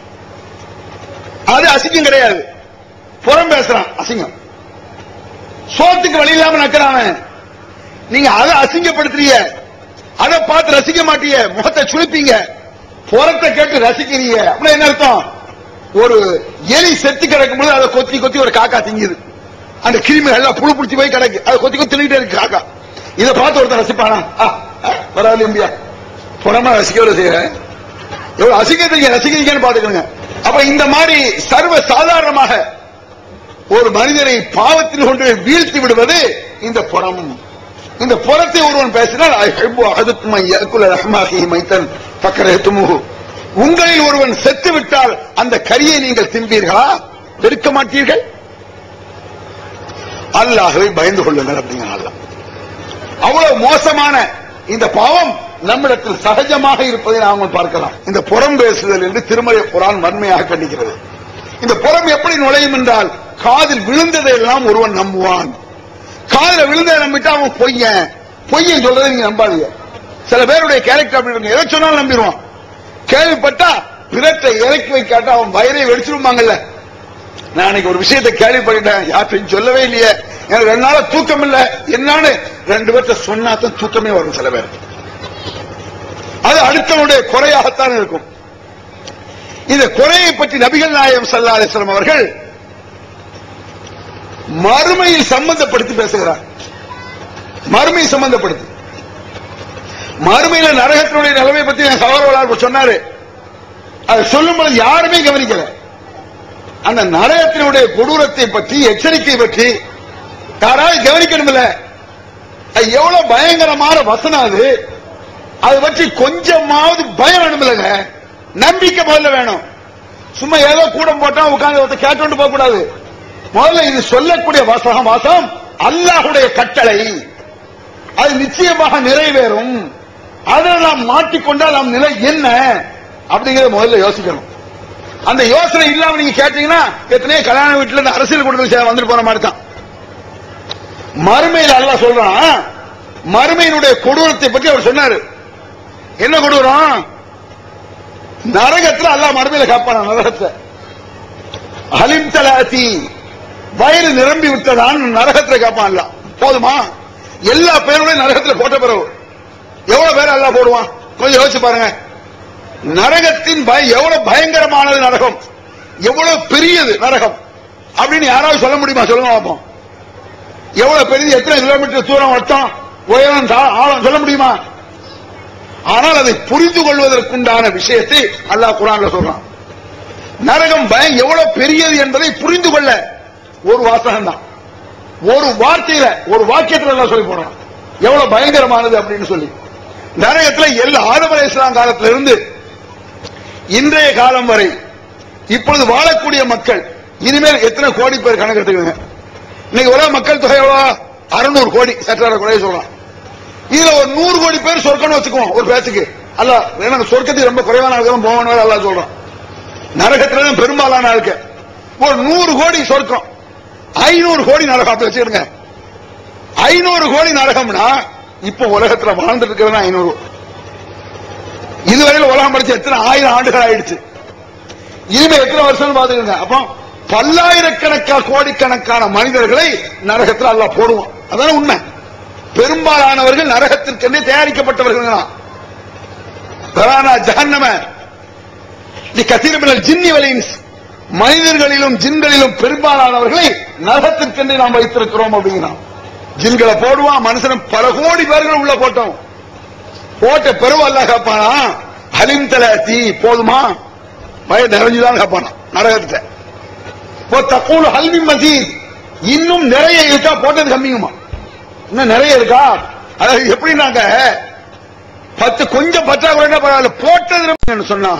அது அசிங்கம் கிடையாது. புறம் பேசுறான் அசிங்கம். சோத்துக்கு வழி இல்லாம நக்கிறான், நீங்க அதை அசிங்கப்படுத்துறீங்க, அதை பார்த்து ரசிக்க மாட்டீங்க, முகத்தை சுழிப்பீங்க. புறத்தை கேட்டு ரசிக்கிறீங்க அப்படின்னா என்ன அர்த்தம்? ஒரு எலி செத்து கிடக்கும் போது அதை கொத்தி கொத்தி ஒரு காக்கா திங்குது, அந்த கிருமிகள் எல்லாம் புழு பிடிச்சி போய் கிடக்கு, அதை கொத்தி கொத்தி தின்னுட்டே இருக்கு காக்கா. இதை பார்த்து ஒருத்தர் ரசிப்பானா? பரவாயில்ல இந்தியா புறமா ரசிக்க செய்ய எவ்வளவு அசிங்கத்தை ரசிக்கிறீங்கன்னு பாத்துக்கோங்க. அப்ப இந்த மாதிரி சர்வ சாதாரணமாக ஒரு மனிதனை பாவத்தில் கொண்டு வீழ்த்தி விடுவது இந்த புறம். இந்த புறத்தை ஒருவன் பேசினால் உங்களில் ஒருவன் செத்து விட்டால் அந்த கரியை நீங்கள் தின்பீர்களா? வெறுக்க மாட்டீர்கள்? அல்லாஹ்வை பயந்து கொள்ளுங்கள் அப்படிங்கிற அல்லாஹ். அவ்வளவு மோசமான இந்த பாவம் நம்மிடத்தில் சகஜமாக இருப்பதை நாங்கள் பார்க்கலாம். இந்த புறம் பேசுதல் என்று திருமறை குர்ஆன் வன்மையாக கண்டிக்கிறது. இந்த புறம் எப்படி நுழையும் என்றால், காதில் விழுந்ததை எல்லாம் ஒருவன் நம்புவான். காதில் விழுந்ததை நம்பிட்டு அவன் பொய்யன் பொய்யன் சொல்றதை நீங்க நம்பாதீங்க. சில பேருடைய கேரக்டர் அப்படி இருக்கு, எதை சொன்னாலும் நம்பிடுவான். கேள்விப்பட்டா பிறத்தை இறக்கி வைக்காட்டா அவன் வயிறை வெடிச்சிருவாங்கல்ல. நான் அன்னைக்கு ஒரு விஷயத்தை கேள்விப்பட்டேன், யார்ட்டையும் சொல்லவே இல்லையே, எனக்கு ரெண்டு நாள தூக்கம் இல்ல, என்னன்னு ரெண்டு பேர்த்த சொன்னாதான் தூக்கமே வரும் சில பேர். அது அடுத்தவனுடைய குறையாகத்தான் இருக்கும். இந்த குறையை பற்றி நபிகள் நாயகம் ஸல்லல்லாஹு அலைஹி வஸல்லம் அவர்கள் மறுமையில் சம்பந்தப்படுத்தி பேசுகிறார். மறுமையை சம்பந்தப்படுத்தி, மறுமையில நரகத்தினுடைய நிலைமை பற்றி என் சகோதரர் சொன்னாரு. அதை சொல்லும் பொழுது யாருமே கவனிக்கல. அந்த நரகத்தினுடைய கொடூரத்தை பற்றி, எச்சரிக்கை பற்றி யாராவது கவனிக்கணும் இல்ல? அது எவ்வளவு பயங்கரமான வசனம் அது. அதை பற்றி கொஞ்சமாவது பயம் வேணும் இல்லைங்க, நம்பிக்கை முதல்ல வேணும். சும்மா ஏதோ கூடம் போட்டா உட்கார்ந்து கேட்டு போக கூடாது. முதல்ல இது சொல்லக்கூடிய வாசகம் வாசம் அல்லாஹ்வுடைய கட்டளை, அது நிச்சயமாக நிறைவேறும். அதில் நாம் மாட்டிக்கொண்டால் நம் நிலை என்ன அப்படிங்கறத முதல்ல யோசிக்கணும். அந்த யோசனை இல்லாம நீங்க கேட்டீங்கன்னா எத்தனையோ கல்யாண வீட்டுல இருந்து அரசியல் குடும்பத்தில் வந்துட்டு போற மாதிரி தான். மறுமையில் அல்லாஹ் சொல்றான், மறுமையினுடைய கொடூரத்தை பற்றி அவர் சொன்னாரு. என்ன கொடூரம்? நரகத்தில் அல்லாஹ் மறுமையில காப்பான நரகத்தை அலிம் தலாத்தி, வயிறு நிரம்பி விட்டதான் நரகத்தில் காப்பான். போதுமா? எல்லா பேருடைய நரகத்தில் போட்ட பிறகு எவ்வளவு பேர் அல்லாஹ் போடுவான்? கொஞ்சம் யோசிச்சு பாருங்க. நரகத்தின் எவ்வளவு பயங்கரமானது நரகம், எவ்வளவு பெரியது நரகம் அப்படின்னு யாராவது சொல்ல முடியுமா? சொல்லுங்க பார்ப்போம். எவ்வளவு பெரியது, எத்தனை கிலோமீட்டர் தூரம், வட்டம், உயரம், ஆழம் சொல்ல முடியுமா? ஆனால் அதை புரிந்து கொள்வதற்குண்டான விஷயத்தை அல்லாஹ் குர்ஆன்ல சொல்றான். நரகம் பயம் எவ்வளவு பெரியது என்பதை புரிந்து கொள்ள ஒரு வாசகம் தான், ஒரு வார்த்தையில, ஒரு வாக்கியத்தில் எல்லாம் சொல்லி போறான் எவ்வளவு பயங்கரமானது அப்படின்னு சொல்லி. நரகத்தில் எல்லா ஆதம் அலைஹிஸ்ஸலாம் காலத்தில் இருந்து இன்றைய காலம் வரை இப்பொழுது வாழக்கூடிய மக்கள் இனிமேல் எத்தனை கோடி பேர் கணக்கு எடுத்துக்கோங்க. இன்னைக்கு உலக மக்கள் தொகை எவ்வளவு? அறுநூறு கோடி சற்றார கூட சொல்லலாம். இதுல ஒரு நூறு கோடி பேர் சொர்க்கம்னு வச்சுக்குவோம் ஒரு பேச்சுக்கு. அல்ல, ஏன்னா சொர்க்கத்துக்கு ரொம்ப குறைவான ஆளுகளும் போகணும் அல்ல சொல்றோம். நரகத்துல பெரும்பாலான ஆளுக்கு ஒரு நூறு கோடி சொர்க்கம், ஐநூறு கோடி நரகம் அப்படி வச்சுக்கிடுங்க. ஐநூறு கோடி நரகம்னா இப்ப உலகத்துல வாழ்ந்துட்டு இருக்கிறது ஐநூறு. இதுவரையில் உலகம் படிச்சு எத்தனை ஆயிரம் ஆண்டுகள் ஆயிடுச்சு. இனிமே எத்தனை வருஷம் பாத்துக்கங்க. அப்போ பல்லாயிரக்கணக்கான கோடிக்கணக்கான மனிதர்களை நரகத்தில் அல்லாஹ் போடுவான். அதான உண்மை. பெரும்பாலானவர்கள் நரகத்திற்கென்றே தயாரிக்கப்பட்டவர்கள். ஜஹன்னம கதீர் ஜின்னி வல் இன்ஸ், மனிதர்களிலும் ஜின்களிலும் பெரும்பாலானவர்களை நரகத்திற்கென்றே நாம் வைத்திருக்கிறோம் அப்படிங்கிறான். ஜின்களை போடுவான், மனுஷன் பல கோடி பேர்கள் உள்ள போட்டோம். போட்ட பெருவ அல்லாஹ் காப்பானா, ஹலிம் தலாத்தி போதுமா, வய நிறைஞ்சுதான் காப்பானா நரகத்தை. தக்கூல் ஹல்மி மசீத், இன்னும் நிறைய இருக்கா, போட்டது கம்மியுமா, இன்னும் நிறைய இருக்கா. அதாவது எப்படின்னாங்க, பத்து கொஞ்சம் பற்றாக்குறை பரவாயில்ல, போட்டது சொன்னா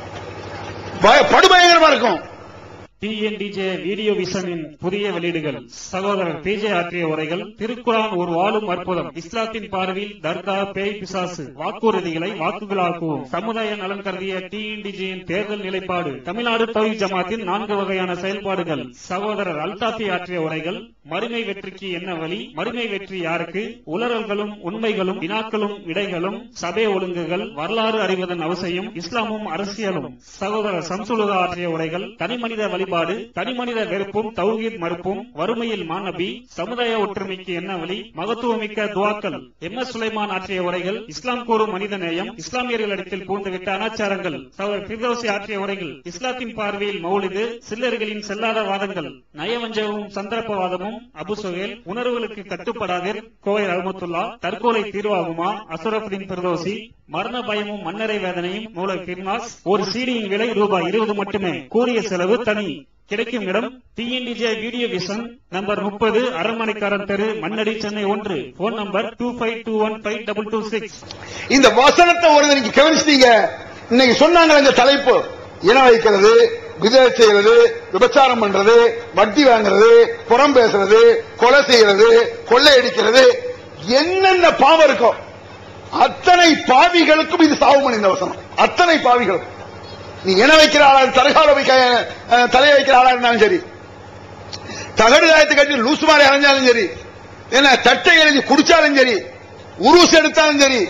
படுபயங்கரமா இருக்கும். டிஎன்டிஜே வீடியோ விஷனின் புதிய வெளியீடுகள். சகோதரர் பிஜே ஆற்றிய உரைகள். திருக்குரான் ஒரு வாழும் அற்புதம். இஸ்லாத்தின் பார்வையில் தர்கா, பேய், பிசாசு. வாக்குறுதிகளை வாக்குகளாக்குவோம். சமுதாய நலன் கருதிய டிஎன்டிஜேயின் தேர்தல் நிலைப்பாடு. தமிழ்நாடு தௌஹீத் ஜமாத்தின் நான்கு வகையான செயல்பாடுகள். சகோதரர் அல்தாஃபி ஆற்றிய உரைகள். மறுமை வெற்றிக்கு என்ன வழி, மறுமை வெற்றி யாருக்கு, உளறல்களும் உண்மைகளும் வினாக்களும் விடைகளும், சபை ஒழுங்குகள், வரலாறு அறிவதன் அவசியம், இஸ்லாமும் அரசியலும். சகோதரர் சம்சுலுதா ஆற்றிய உரைகள். தனிமனித வழிபாடு, தனிமனித வெறுப்பும் தௌஹீத் மறுப்பும், வறுமையில் மாநபி, சமுதாய ஒற்றுமைக்கு என்ன வழி, மகத்துவமிக்க துவாக்கள். எம் எஸ் சுலைமான் ஆற்றிய உரைகள். இஸ்லாம் கூறும் மனித நேயம், இஸ்லாமியர்களிடத்தில் பூந்துவிட்ட அனாச்சாரங்கள். சகோதரர் ஃபிர்தௌசி ஆற்றிய உரைகள். இஸ்லாத்தின் பார்வையில் மௌலிது, சில்லர்களின் செல்லாத வாதங்கள், நயவஞ்சகமும் சந்தர்ப்பவாதமும். அபு சுஹேல், உணர்வுகளுக்கு கட்டுப்படாதீர், கோவை ரஹ்மத்துல்லா. தற்கொலை தீர்வாகுமா, அஸ்ரஃபுதீன் ஃபிர்தௌசி. மரண பயமும் மன்னரை வேதனையும், மூல ஃபிர்னாஸ். ஒரு சீடியின் விலை ரூபாய் இருபது மட்டுமே, கூறிய செலவு தனி. கிடைக்கும் இடம் டிஎன்டிஜே வீடியோ விஷன், நம்பர் முப்பது, அரண்மனைக்காரன் தெரு, மண்ணடி, சென்னை ஒன்று. Phone number two five two one five double two six. இந்த வசனத்தை ஒரு நீங்க கவனிச்சிட்டீங்க. இன்னைக்கு சொன்னாங்க இந்த தலைப்பு, இன வைக்கிறது, விதை செய்யறது, விபச்சாரம் பண்றது, வட்டி வாங்குறது, புறம் பேசுறது, கொலை செய்யறது, கொள்ளையடிக்கிறது, என்னென்ன பாவம் இருக்கோ அத்தனை பாவிகளுக்கும் இது சாவுமணி இந்த வசனம். அத்தனை பாவிகளும். நீ இன வைக்கிற ஆளா, தலகால வைக்க தலையை வைக்கிற ஆளா இருந்தாலும் சரி, தகடு காயத்தை கட்டி லூசு மாதிரி அலைஞ்சாலும் சரி, என்ன தட்டை எரிஞ்சு குடிச்சாலும் சரி, உருசு எடுத்தாலும் சரி,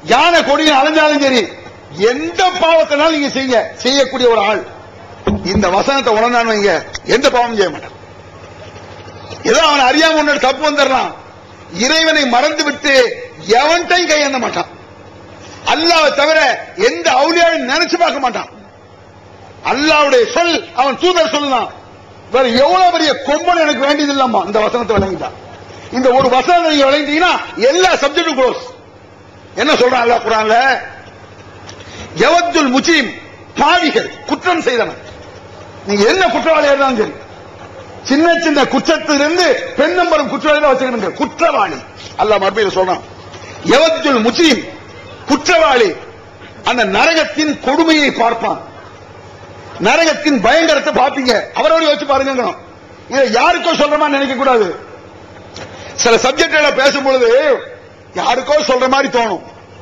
யானை கொடியில் அலைஞ்சாலும் சரி, எந்த பாவத்தினாலும் நீங்க செய்ய செய்யக்கூடிய ஒரு ஆள் இந்த வசனத்தை உணர்ந்தான்னு வைங்க, எந்த பாவமும் செய்ய மாட்டான். ஏதோ அவன் அறியாம ஒன்னு தப்பு வந்துடலாம், இறைவனை மறந்து விட்டு எவன்டையும் கையேந்த மாட்டான். அல்லாஹ்வை தவிர எந்த அவுலியாவையும் நினைச்சு பார்க்க மாட்டான். அல்லாஹ்வுடைய சொல் அவன் தூதர் சொல்லலாம். வேற எவ்வளவு பெரிய கொம்பன் எனக்கு வேண்டியது இல்லாமா இந்த வசனத்தை விளங்கிட்டான். இந்த ஒரு வசனத்தை நீங்க விளங்கிட்டீங்கன்னா எல்லா சப்ஜெக்டும் க்ளோஸ். என்ன சொல்றான் அல்லாஹ் குர்ஆன்ல? யவத்துல் முஜ்ரிம், பாவிகள், குற்றம் செய்தவன், நீங்க என்ன குற்றவாளியா இருந்தாலும் சரி, சின்ன சின்ன குற்றத்திலிருந்து பெண் நம்பரும் குற்றவாளியா வச்சுக்கணுங்க. குற்றவாளி அல்லாஹ் மறுபடியும் சொல்றான். யவத்துல் முஜ்ரிம், குற்றவாளி அந்த நரகத்தின் கொடுமையை பார்ப்பான். நரகத்தின் பயங்கரத்தை பார்ப்பீங்க, அவரோட வச்சு பாருங்க. இதை யாருக்கோ சொல்ற மாதிரி நினைக்க கூடாது. சில சப்ஜெக்ட்ல பேசும்பொழுது யாருக்கோ சொல்ற மாதிரி தோணும்.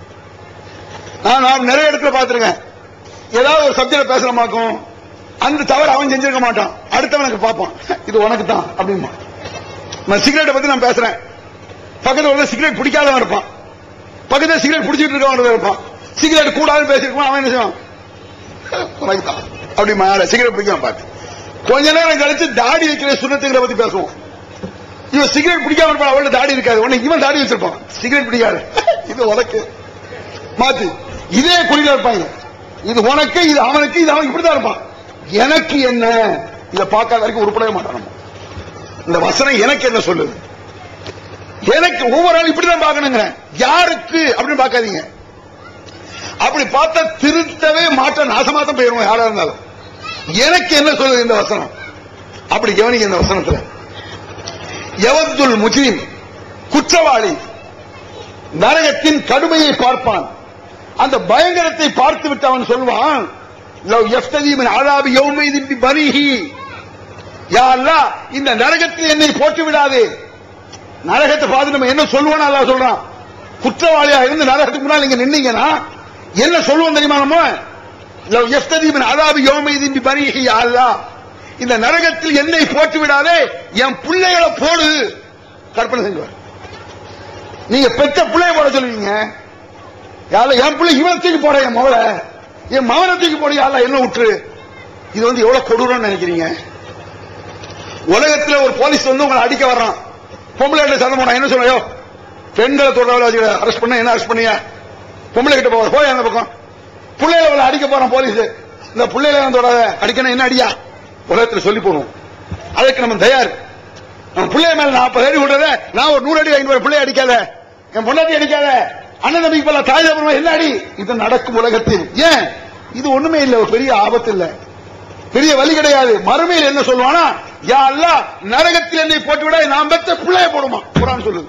நான் நிறைய இடத்துல பார்த்திருக்கேன். ஏதாவது ஒரு சப்ஜெக்ட் பேசுறமாக்கும், அந்த தவறு அவன் செஞ்சிருக்க மாட்டான், அடுத்தவனுக்கு பார்ப்பான், இது உனக்கு தான் அப்படிமா. நான் சிகரெட்டை பத்தி நான் பேசுறேன், பக்கத்துல ஒரு சிகரெட் பிடிக்காதவன் இருப்பான், பக்கத்துல சிகரெட் பிடிச்சிட்டு இருக்கவன் இருப்பான். சிகரெட் கூடாதுன்னு பேசிருக்கான், அவன் என்ன செய்வான், உனக்கு தான் அப்படிமா. சிகரெட் பிடிக்காம பார்த்து கொஞ்ச நேரம் கழிச்சு தாடி வைக்கிற சுண்ணத்துங்கிற பத்தி பேசுவோம். இவன் சிகரெட் பிடிக்காம இருப்பான், அவளோட தாடி இருக்காது, உடனே இவன் தாடி வச்சிருப்பான், சிகரெட் பிடிக்காது, இது உனக்கு மாத்தி இதே குறியில இருப்பாங்க. இது உனக்கு, இது அவனுக்கு, இது அவன் இப்படிதான் இருப்பான். எனக்கு என்ன, இதை பார்க்காத வரைக்கும் உருப்படவே மாட்டான். இந்த வசனம் எனக்கு என்ன சொல்லுது, எனக்கு ஒவ்வொரு நாள் இப்படிதான் பார்க்கணுங்க. யாருக்கு அப்படின்னு பார்க்காதீங்க. அப்படி பார்த்தா திருத்தவே மாற்ற நாசமாத்தான் போயிருவோம் யாரா இருந்தாலும். எனக்கு என்ன சொல்லுது இந்த வசனம், அப்படி கவனிக்க. இந்த வசனத்துல யவத்துல் முஜ்ரிம், குற்றவாளி நரகத்தின் கடுமையை பார்ப்பான். அந்த பயங்கரத்தை பார்த்து விட்டு அவன் சொல்வான், லவ் யஃப்ததி மின் அஸாபி யௌமைதின் பிபனிஹி, யா அல்லாஹ் இந்த நரகத்தில் என்னை போட்டு விடாதே. நரகத்தை பார்த்து நம்ம என்ன சொல்லுவோம் அல்லாஹ் சொல்றான். குற்றவாளியா இருந்து நரகத்துக்கு முன்னால் நீங்க நின்னீங்கன்னா என்ன சொல்லுவோம் தெரியுமா? நம்ம லவ் யஃப்ததி மின் அஸாபி யௌமைதின் பிபனிஹி, யா அல்லாஹ் இந்த நரகத்தில் என்னை போட்டு விடாதே, என் பிள்ளைகளை போடு. கற்பனை செஞ்சுவார். நீங்க பெற்ற பிள்ளைய போட சொல்லுவீங்க, என் பிள்ளை இவனை தூக்கி போட, என் மவளை என் மவனை தூக்கி போட, யாரா என்ன விட்டுரு. இது வந்து எவ்வளவு கொடூரம் நினைக்கிறீங்க? உலகத்தில் ஒரு போலீஸ் வந்து உங்களை அடிக்க வர்றான், பொம்பளை சண்டை போனா என்ன சொல்லையோ, பெண்களை தொடர்பு அரெஸ்ட் பண்ண, என்ன அரெஸ்ட் பண்ணியா, பொம்பளை கிட்ட போக போய் அந்த பக்கம் பிள்ளைகளை அடிக்க போறான் போலீஸ். இந்த பிள்ளைகளை தொடாத, அடிக்கணும், என்ன அடியா உலகத்தில் சொல்லி போடுவோம். அதுக்கு நம்ம தயார். நம்ம பிள்ளைய மேல நாற்பது அடி விடுறத நான் ஒரு நூறு அடி ஐநூறு பிள்ளைய அடிக்காத, என் பொண்டாட்டி அடிக்காத, அண்ணன் தம்பிக்கு போல தாய் தப்புறமா என்ன அடி. இது நடக்கும் உலகத்தில். ஏன் இது ஒண்ணுமே இல்ல, ஒரு பெரிய ஆபத்து இல்ல, பெரிய வழி கிடையாது. மறுமையில் என்ன சொல்லுவானா, யா அல்லாஹ் நரகத்தில் என்னை போட்டு விட, நான் பெற்ற பிள்ளைய போடுமா. குர்ஆன் சொல்லுது,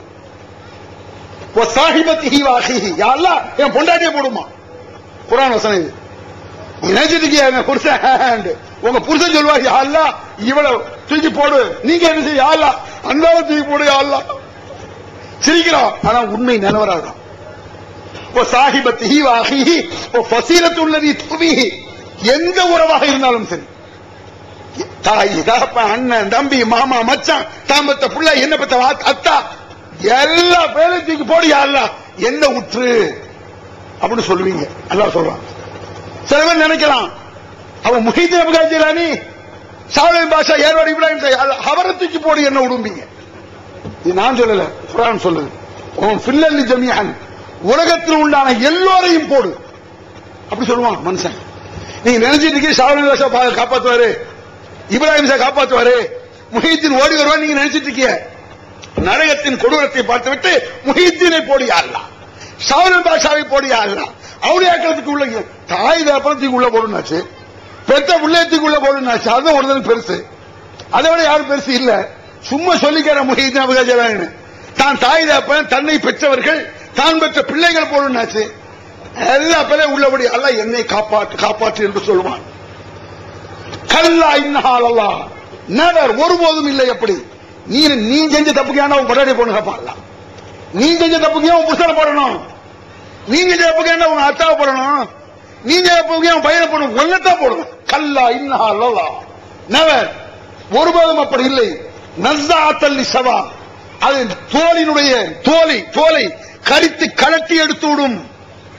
ஓ சாஹிபத்திஹி வ அஹிஹி, யா அல்லாஹ் என் பொண்டாட்டியை போடுமா. குர்ஆன் வசனம் இது. நினைச்சிருக்கீங்க புருஷன், உங்க புருஷன் சொல்லுவார், யா அல்லாஹ் இவ்வளவு தூக்கி போடு, நீங்க என்ன செய்ய, யா அல்லாஹ் அந்த தூக்கி போடு, யா அல்லாஹ் சிரிக்கிறோம். ஆனா உண்மை நிலவராதான். சாஹிபத்திஹி வ அஹிஹி வ ஃபஸீலத்துல்லதி துபிஹி, எந்த உறவாக இருந்தாலும் சரி, தாய் தகப்பன் அண்ணன் தம்பி மாமா மச்சான் தாம்பத்த புள்ள என்ன பத்த அத்தா எல்லா பேரையும் தூக்கி போடு, யா அல்லாஹ் என்ன உற்று அப்படின்னு சொல்லுவீங்க. அல்லாஹ் சொல்றான். சில பேர் நினைக்கலாம், அவன் முஹீதீன் அப்துல் ஜிலானி, ஷாவுல் பாஷா, ஏர்வாடி இப்ராஹிம், அவரை தூக்கி போடு என்ன விடும்பீங்க. இது நான் சொல்லல, குர்ஆன் சொல்லுது. உன் ஃபில்லல் ஜமீஅன், உலகத்தில் உண்டான எல்லோரையும் போடு அப்படி சொல்லுவான் மனுஷன். நீங்க நினைச்சிட்டு இருக்கீங்க ஷாவுல் பாஷா காப்பாத்துவாரு, இப்ராஹிம் ஷா காப்பாத்துவாரு, முஹீதீன் ஓடி வருவான் நீங்க நினைச்சிட்டு இருக்கீங்க. நரகத்தின் கொடூரத்தை பார்த்து விட்டு முஹீதீனை போடு யா அல்லாஹ், ஷாவுல் பாஷாவை போடு யா அல்லாஹ். அவுலியாக்களுக்கு உள்ள தாய் தகப்பனத்துக்கு உள்ள போடுனாச்சு, பெற்ற உள்ளத்துக்கு உள்ள போடுனாச்சு, அதுதான் ஒருத்தனுக்கு பெருசு. அதை விட யாரும் பெருசு இல்ல. சும்மா சொல்லிக்கிற முஹீதீன் அப்துல் ஜிலானி தான் தாய் தகப்பன் தன்னை பெற்றவர்கள் தான் பெற்ற பிள்ளைகள் போடுனாச்சு, எல்லா பேரையும் உள்ளபடி அல்லாஹ் என்னை காப்பாற்று காப்பாற்று என்று சொல்லுவான். கல்லா இன்னஹா அல்லாஹ், நெவர், ஒருபோதும் இல்லை. எப்படி நீ நீ செஞ்ச தப்புக்கு ஏன்னா உன் கொண்டாடி போடணும் கேட்பான். நீ செஞ்ச தப்புக்கு ஏன் உன் புருஷனை போடணும், நீங்க செஞ்ச தப்புக்கு என்ன உங்க அத்தாவை போடணும், நீங்க தப்புக்கு ஏன் பையனை போடணும், ஒன்னத்தான் போடணும். கல்லா இன்னஹா அல்லாஹ், நெவர், ஒருபோதும் அப்படி இல்லை. நஸ்ஸாத்தல் லிஷவா, அது தோலினுடைய தோலை தோலை கரித்து கலட்டி எடுத்து விடும்.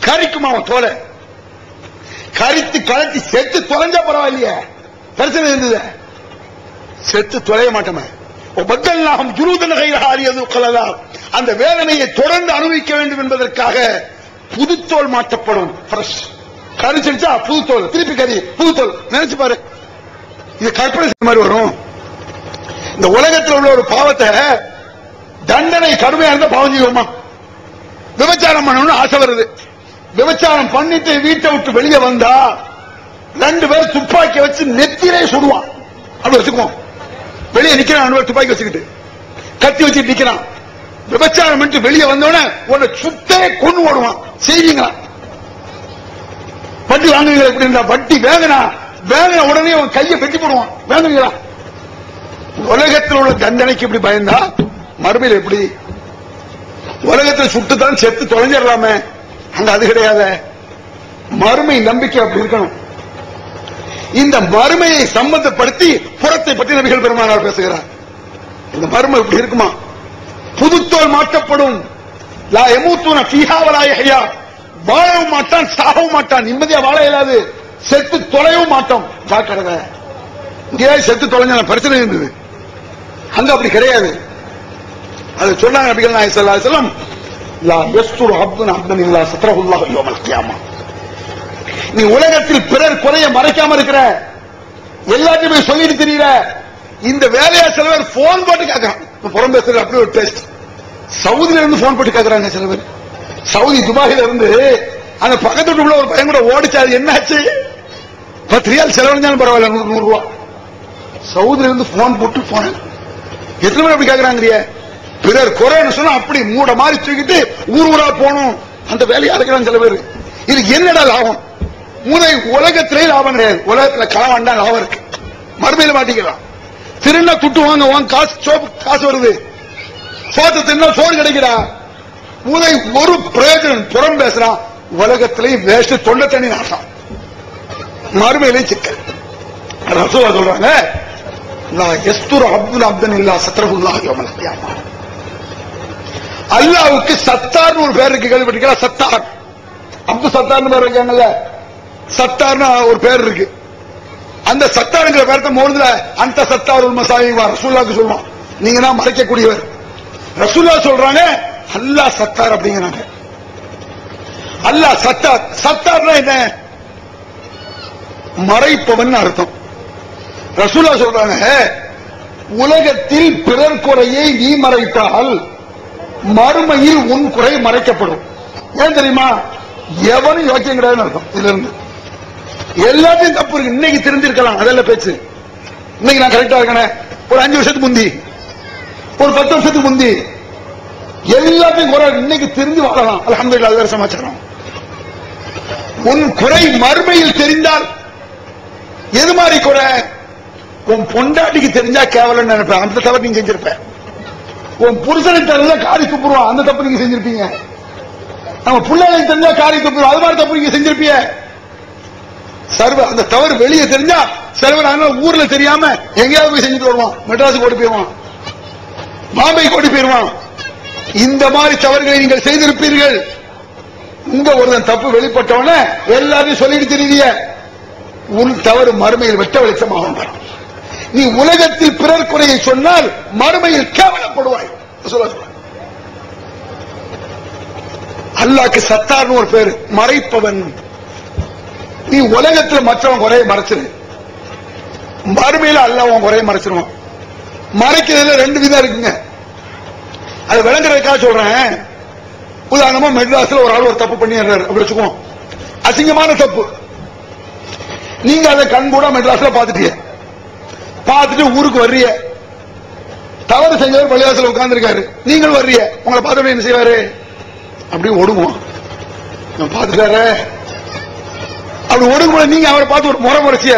கரிக்குமா அவன் தோலை, கரித்து கலட்டி செத்து தொலைஞ்சா பரவாயில்லையே, பிரச்சனை இருந்தது. செத்து தொலைய மாட்டோமே. அந்த வேதனையை தொடர்ந்து அனுபவிக்க வேண்டும் என்பதற்காக புதுத்தோல் மாற்றப்படும். கரிச்சிருச்சா புதுத்தோல், திருப்பி கறி புதுத்தோல். நினைச்சு பாரு, இது கற்பனை மாதிரி வரும். இந்த உலகத்தில் உள்ள ஒரு பாவத்தை தண்டனை கடுமையா இருந்தா பாவம் செய்வோமா? விபச்சாரம் பண்ணணும்னு ஆசை வருது. விபச்சாரம் பண்ணிட்டு வீட்டை விட்டு வெளியே வந்தா ரெண்டு பேரும் துப்பாக்கி வச்சு நெத்திலே சுடுவான். அப்படி வச்சுக்குவோம். வெளியே நிக்கிறான், துப்பாக்கி வச்சுக்கிட்டு கத்தி வச்சுட்டு நிக்கிறான். விபச்சாரம் பண்ணிட்டு வெளியே வந்தோடனே உன்னை சுத்தே கொண்டு ஓடுவான். செய்வீங்களா? வட்டி வாங்குவீங்களா? எப்படி இருந்தா வட்டி வேகனா வேகன உடனே அவன் கையை வெட்டி போடுவான். வேங்குவீங்களா? உலகத்தில் உள்ள தண்டனைக்கு இப்படி பயந்தா மறுமையில் எப்படி? உலகத்தில் சுட்டுத்தான் செத்து தொலைஞ்சிடலாமே, அங்க அது கிடையாது. மறுமை நம்பிக்கை அப்படி இருக்கணும். இந்த மறுமையை சம்பந்தப்படுத்தி புறத்தை பற்றி நபிகள் பெருமானார் பேசுகிறார். இந்த மறுமை இப்படி இருக்குமா? புதுத்தோல் மாற்றப்படும். லா யமூத்துன ஃபீஹா வலா யஹ்யா. வாழவும் மாட்டான், சாகவும் மாட்டான், நிம்மதியா வாழ இயலாது, செத்து தொலைவும் மாட்டோம். ஜாக்கிரதை. இங்கே செத்து தொலைஞ்ச பிரச்சனை இருந்தது, அங்க அப்படி கிடையாது. அது சொன்னாங்க நபிகள் நாயகம் ஸல்லல்லாஹு அலைஹி வஸல்லம், லா யஸ்துரு அப்துன் அப்தன் இல்லா சத்ரஹுல்லாஹு யௌமல் கியாமா. நீ உலகத்தில் பிறர் குறைய மறைக்காம இருக்கிற, எல்லாத்தையும் போய் சொல்லிட்டு தெரியல. இந்த வேலையா சில பேர் போன் போட்டு கேட்கறான். புறம் பேசுறது அப்படி ஒரு டெஸ்ட். சவுதியில இருந்து போன் போட்டு கேட்கறாங்க சில பேர். சவுதி துபாயில இருந்து அந்த பக்கத்து வீட்டுக்குள்ள ஒரு பையன் கூட ஓடிச்சு. அது என்னாச்சு? பத்து ரியால் செலவழிஞ்சாலும் பரவாயில்ல, நூறு நூறு ரூபா. சவுதியில இருந்து போன் போட்டு போன எத்தனை பேர் அப்படி கேட்கறாங்க? பிறர் குறைன்னு சொன்னா அப்படி மூட மாதிரி தூக்கிட்டு ஊர் ஊரா போகணும். அந்த வேலையா இருக்கிறாங்க சில பேர். இது என்னடா லாபம்? மூளை உலகத்திலே லாபம் கிடையாது. உலகத்துல களவாண்டா லாபம் இருக்கு, மறுமையில மாட்டிக்கலாம். திருநா துட்டு வாங்க வாங்க காசு சோப்பு காசு வருது, சோத்து தின்னா சோறு கிடைக்கிறா. மூளை ஒரு பிரயோஜனம் புறம் பேசுறான். உலகத்திலேயும் வேஸ்ட், தொண்டை தண்ணி நாசம், மறுமையிலே சிக்கல். ரசூலா சொல்றாங்க, அல்லாவுக்கு சத்தார் ஒரு பேர் இருக்கு, கேள்விப்பட்டிருக்கா? சத்தார், அப்து சத்தார்னு பேர் இருக்காங்கல்ல, சத்தார்னு ஒரு பேர் இருக்கு. அந்த சத்தாருங்கிற பேரத்தை மோதுல அந்த சத்தார் மசாயிவா ரசூலுல்லாஹ்க்கு சொல்லுவான், நீங்க தான் மறைக்கக்கூடியவர். ரசூலுல்லாஹ் சொல்றாங்க அல்லாஹ் சத்தார் அப்படிங்கிறாங்க. அல்லாஹ் சத்தார். சத்தார்னா என்ன? மறைப்பவன் அர்த்தம். ரசூலுல்லாஹ் சொல்றாங்க, உலகத்தில் பிறர் குறையை நீ மறைத்தால் மறுமையில் உன் குறை மறைக்கப்படும். ஏன் தெரியுமா? எவனும் யோக்கியம் கிடையாதுன்னு அர்த்தம். இதுல இருந்து எல்லாத்தையும் தப்பு இருக்கு. இன்னைக்கு தெரிஞ்சிருக்கலாம், அதெல்லாம் பேச்சு. இன்னைக்கு நான் கரெக்டா இருக்கேன், ஒரு அஞ்சு வருஷத்துக்கு முந்தி, ஒரு பத்து வருஷத்துக்கு முந்தி எல்லாத்தையும் குறை இன்னைக்கு தெரிஞ்சு வாழலாம். அல்ஹம்துலில்லாஹ், அது வேற சமாச்சாரம். உன் குறை மறுமையில் தெரிந்தால் எது மாதிரி குறை? உன் பொண்டாட்டிக்கு தெரிஞ்சா கேவலம் நினைப்பேன், அந்த தவறு நீங்க செஞ்சிருப்ப. உன் புருஷனுக்கு தெரிஞ்சா காரி துப்புருவான், அந்த தப்பு நீங்க செஞ்சிருப்பீங்க. நம்ம பிள்ளைகளுக்கு தெரிஞ்சா காரி துப்புருவோம், அது மாதிரி தப்பு நீங்க செஞ்சிருப்பீங்க. சர்வ அந்த தவறு வெளியே தெரிஞ்சா செலவர் ஊர்ல தெரியாம எங்கேயாவது போய் செஞ்சுட்டு வருவான், மெட்ராஸுக்கு ஓடி போயிருவான், பாம்பேக்கு ஓடி போயிருவான். இந்த மாதிரி தவறுகளை நீங்கள் செய்திருப்பீர்கள். உங்க ஒரு தப்பு வெளிப்பட்டவன எல்லாத்தையும் சொல்லிட்டு தெரியல. உன் தவறு மறுமையில் வெட்ட வெளிச்சமாக வரும். நீ உலகத்தில் பிறர் குறையை சொன்னால் மறுமையில் கேவலப்படுவாய். அல்லாஹ்க்கு சத்தார்னு ஒரு பேரு, மறைப்பவன். நீ உலகத்தில் மற்றவன் குறையை மறைச்சிரு, மறுமையில் அல்லாஹ் உன் குறையை மறைச்சிருவான். மறைக்கிறதுல ரெண்டு விதம் இருக்குங்க, அது விளங்குறதுக்காக சொல்றேன். உதாரணமா மெட்ராஸ்ல ஒரு ஆள் ஒரு தப்பு பண்ணி அப்படி வச்சுக்குவோம், அசிங்கமான தப்பு. நீங்க அதை கண் கூட மெட்ராஸ்ல பாத்துட்டீங்க, பார்த்துட்டு ஊருக்கு வர்றீங்க. தவறு செஞ்சவர் பள்ளிவாசல உட்கார்ந்து இருக்காரு, நீங்கள் வர்றீங்க. உங்களை பார்த்து என்ன செய்வாரு? அப்படியே ஒடுங்குவோம். பார்த்துட்டாரு அப்படி ஒடுங்கும்போது நீங்க அவரை பார்த்து ஒரு முறை முறைச்சிய,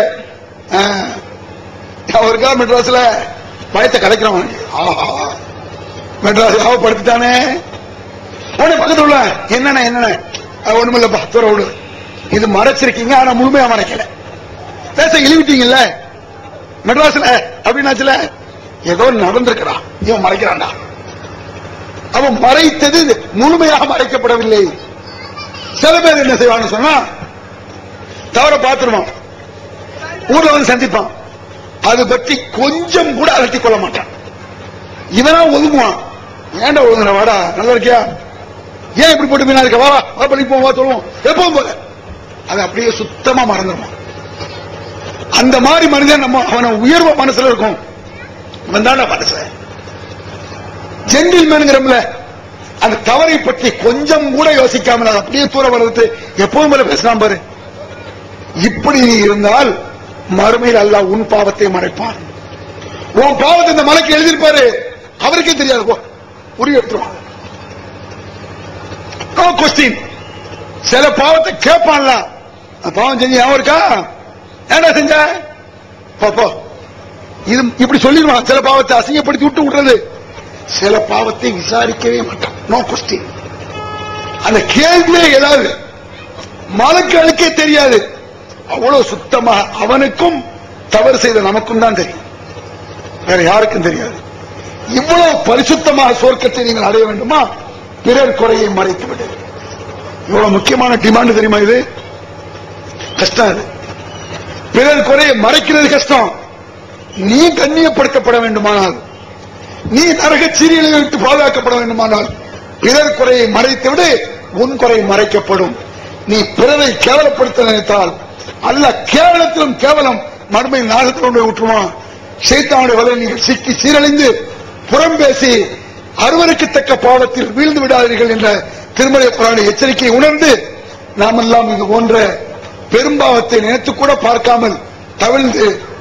அவருக்கா மெட்ராஸ்ல பயத்தை கலைக்கிறவன், மெட்ராஸ் அவப்படுத்திட்டானே. உடனே பக்கத்துல உள்ள என்னென்ன என்னென்ன ஒண்ணுமில்ல துறவுடு, இது மறைச்சிருக்கீங்க ஆனா முழுமையா மறைக்கல, பேச இழிவிட்டீங்கல்ல மெட்ராஸ்ல அப்படின்னாச்சுல, ஏதோ நடந்திருக்கிறான், இவன் மறைக்கிறான்டா. அவன் மறைத்தது முழுமையாக மறைக்கப்படவில்லை. சில பேர் என்ன செய்வான்னு சொன்னா, தவற பார்த்துருவான், ஊர்ல வந்து சந்திப்பான், அது பற்றி கொஞ்சம் கூட அலட்டிக் கொள்ள மாட்டான். இவனா ஒதுங்குவான். ஏன்டா ஒதுங்குற, வாடா நல்லா இருக்கியா, ஏன் இப்படி போட்டு மீனா இருக்க, வா வா படிப்போம், வா சொல்லுவோம், எப்பவும் போல அது அப்படியே சுத்தமா மறந்துடுவான். அந்த மாதிரி மனிதன் நம்ம அவன உயர்வு மனசுல இருக்கும். அவன் தான் மனுஷன் ஜென்டில்மேன்ங்கிறோம்ல, அந்த தவறை பற்றி கொஞ்சம் கூட யோசிக்காமல் அப்படியே தூர வளர்த்து எப்பவும் போல பேசலாம் பாரு. இப்படி இருந்தால் மறுமையில் அல்லாஹ் உன் பாவத்தை மறைப்பான். உன் பாவத்தை இந்த மலைக்கு எழுதியிருப்பாரு, அவருக்கே தெரியாது, உரிய எடுத்துருவாங்க. கொஸ்டின். சில பாவத்தை கேட்பான்ல, பாவம் செஞ்சு ஞாபகம் இருக்கா, என்ன செஞ்ச பாப்போ, இது இப்படி சொல்லிடுவான். சில பாவத்தை அசிங்கப்படுத்தி விட்டு விடுறது, சில பாவத்தை விசாரிக்கவே மாட்டான். No question. அந்த கேள்வியே ஏதாவது மலக்களுக்கே தெரியாது. அவ்வளவு சுத்தமாக அவனுக்கும் தவறு செய்த நமக்கும் தான் தெரியும், வேற யாருக்கும் தெரியாது. இவ்வளவு பரிசுத்தமாக சொர்க்கத்தை நீங்கள் அடைய வேண்டுமா, பிறர் குறையை மறைத்து விடு. இவ்வளவு முக்கியமான டிமாண்ட் தெரியுமா, இது கஷ்டம். இது பிறர் குறையை மறைக்கிறது கஷ்டம். நீ கண்ணியப்படுத்தப்பட வேண்டுமானால், நீ நரக சீரியலை விட்டு பாதுகாக்கப்பட வேண்டுமானால் பிறர் குறையை மறைத்து விடு, உன் குறை மறைக்கப்படும். நீ பிறரை கேவலப்படுத்த நினைத்தால் அல்லாஹ் கேவலத்திலும் கேவலம் மறுமையில் நாகத்தில் கொண்டு விட்டுருவான். ஷைத்தானுடைய வலையில் நீங்கள் சிக்கி சீரழிந்து புறம் பேசி அறுவருக்கு தக்க பாவத்தில் வீழ்ந்து விடாதீர்கள் என்ற திருமலை குர்ஆன் எச்சரிக்கையை உணர்ந்து நாம் எல்லாம் இது போன்ற பெரும்பாவத்தை நினைத்து கூட பார்க்காமல் தவிழ்ந்து